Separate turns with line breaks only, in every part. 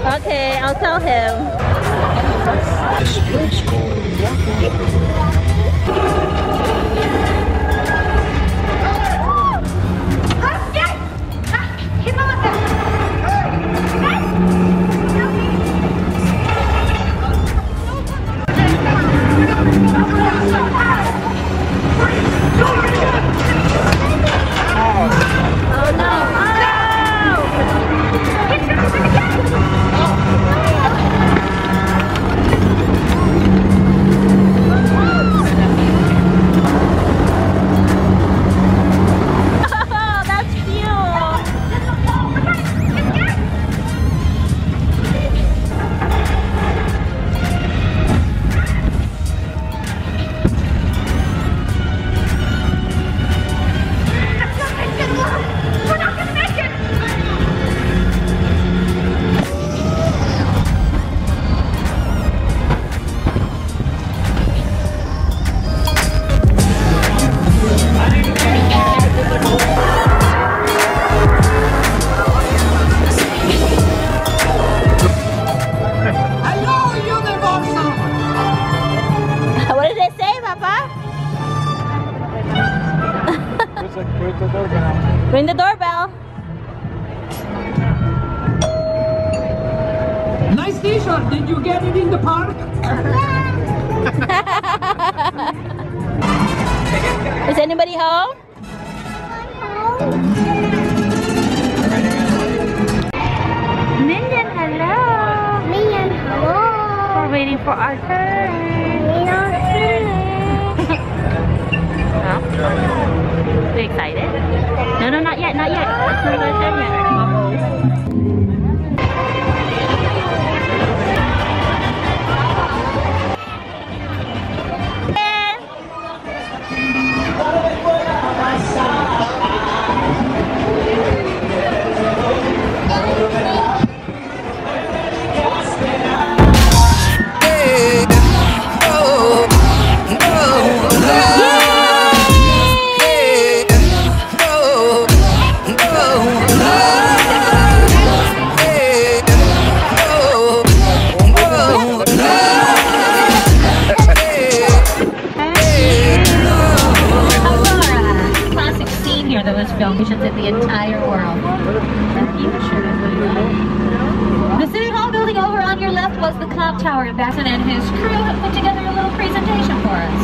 Okay, I'll tell him. Ring the doorbell.
Nice t-shirt. Did you get it in the park?
Is anybody home? Minion, hello.
Minion, hello.
We're waiting for our turn. Huh? Are you excited? No, no, not yet, not yet. It's not our turn yet.
Filmations in the entire world. The City Hall building over on your left was the clock tower. Ambassador and his crew have put together a little presentation for us.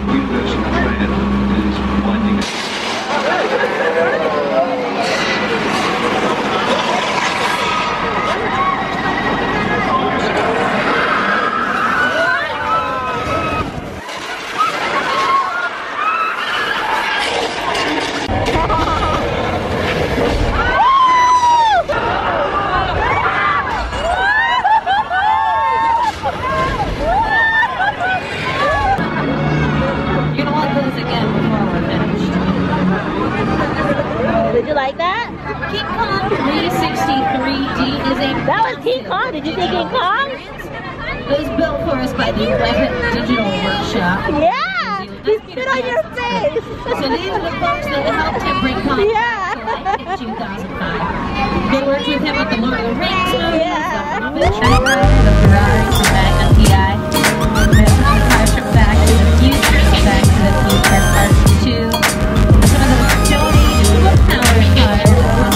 Did you like that?
King Kong 363D is a...
That was King Kong. Did you say King Kong?
It was built for us by the Weapon Digital Workshop.
Yeah! He spit on your face!
So these are the folks that helped him bring Kong
Yeah!
in 2005. They worked with him with the Lord of the Rings movies,
Yeah.
the Ferrari, the Magnum PI, the Empire Trip Back to the Future, Back to the Future Part 2. Some of the most donated power cars.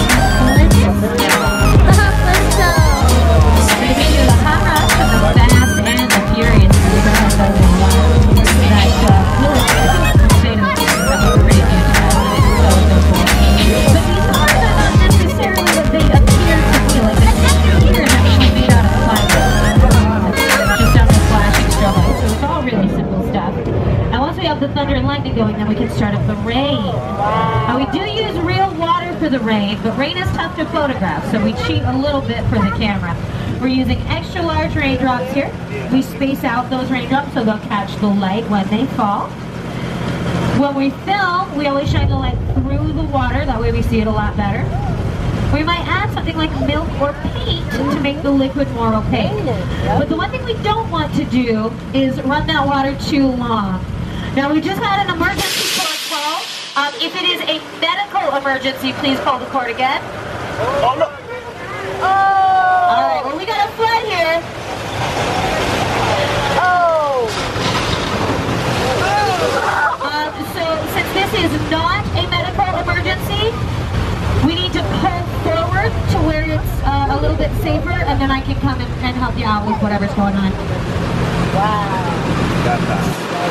The thunder and lightning going, then we can start up the rain. Wow. We do use real water for the rain, but rain is tough to photograph, so we cheat a little bit for the camera. We're using extra large raindrops here. We space out those raindrops so they'll catch the light when they fall. When we film, we always shine the light through the water, that way we see it a lot better. We might add something like milk or paint to make the liquid more opaque. But the one thing we don't want to do is run that water too long. Now, we just had an emergency call. If it is a medical emergency, please call the court again.
Oh!
All right, well, we got a is not a medical emergency, we need to pull forward to where it's a little bit safer, and then I can come and help you out with whatever's going on.
Wow.
Got that.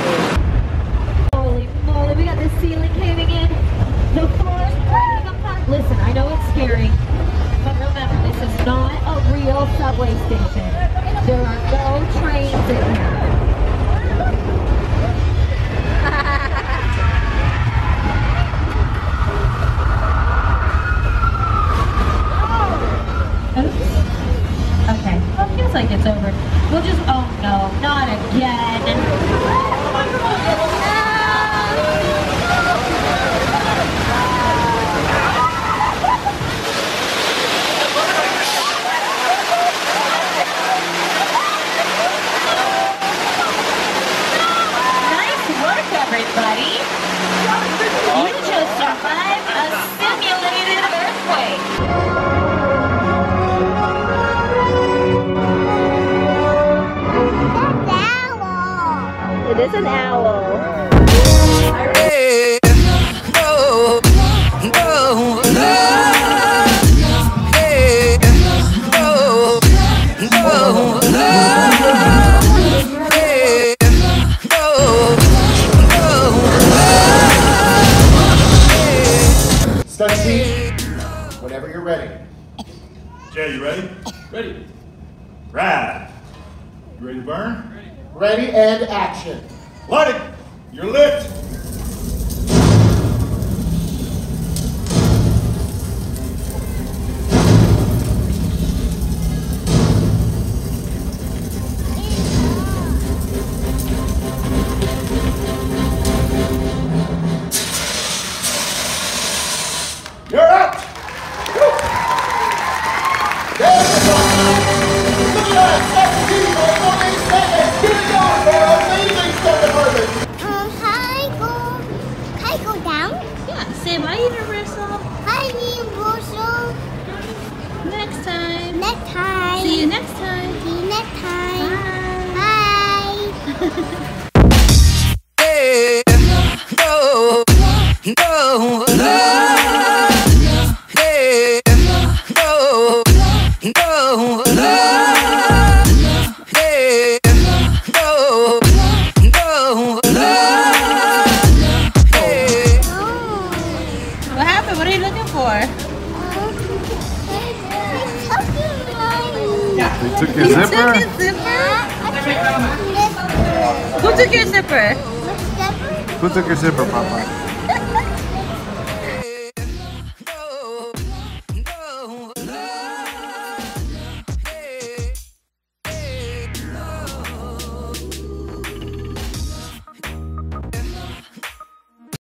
Holy moly, we got the ceiling caving in, the floor's breaking apart. Listen, I know it's scary, but remember, this is not a real subway station. There are no trains in here. Okay, well, it feels like it's over. We'll just, oh no, not again. Nice work, everybody. You just survived a simulated earthquake.
It is an owl.
Hey, no, no, no. Hey, no, no, no. Hey, no, no.
Stunt team, whenever you're ready.
Jay, you ready? Ready. Rad. You ready to burn?
Ready and action.
Light it. You're lit.
You're up. Woo. There we go. Look at that. 17 seconds. Keep it going, man. Amazing stuff in Harvard.
Hi, go down.
Yeah, say bye, Universal.
Hi, Universal.
Next time.
Next time.
See you next time.
See you next time.
Bye.
Hey, no, no, no. Hey, no, no, no. Hey, no, no, no. Hey.
What happened? What are you looking for?
They took your zipper?
Who took your zipper?
Who took your zipper, Papa?